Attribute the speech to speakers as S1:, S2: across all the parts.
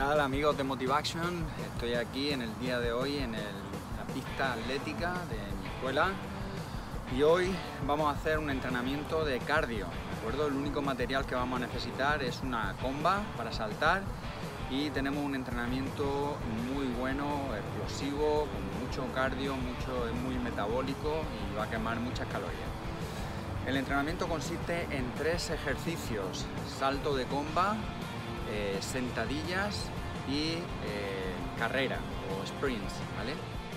S1: tal, amigos de Motivaction? Estoy aquí en el día de hoy en la pista atlética de mi escuela y hoy vamos a hacer un entrenamiento de cardio, ¿de acuerdo? El único material que vamos a necesitar es una comba para saltar y tenemos un entrenamiento muy bueno, explosivo, con mucho cardio, es muy metabólico y va a quemar muchas calorías. El entrenamiento consiste en 3 ejercicios: salto de comba, sentadillas y carrera o sprints, ¿vale?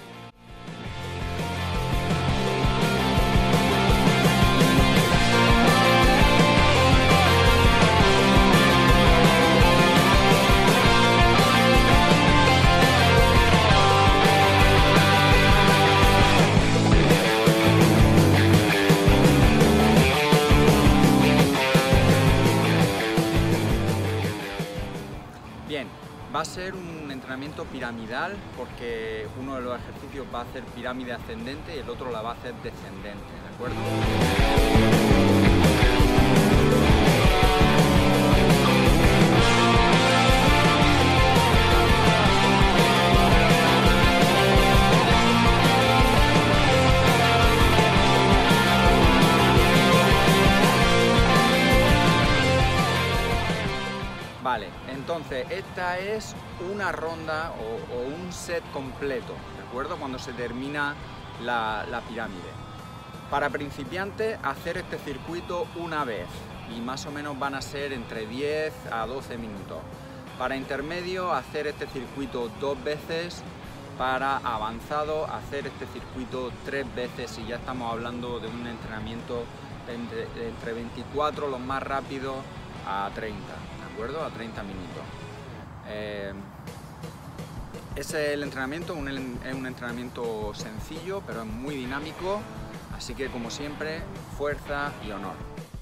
S1: Bien, va a ser un entrenamiento piramidal porque uno de los ejercicios va a hacer pirámide ascendente y el otro la va a hacer descendente, ¿de acuerdo? Vale, entonces esta es una ronda o un set completo, ¿de acuerdo? Cuando se termina la pirámide. Para principiantes, hacer este circuito una vez y más o menos van a ser entre 10 a 12 minutos. Para intermedio, hacer este circuito 2 veces. Para avanzado, hacer este circuito 3 veces y ya estamos hablando de un entrenamiento entre 24 los más rápidos a 30. ¿De acuerdo? A 30 minutos. Ese es el entrenamiento, es un entrenamiento sencillo, pero es muy dinámico, así que como siempre, fuerza y honor.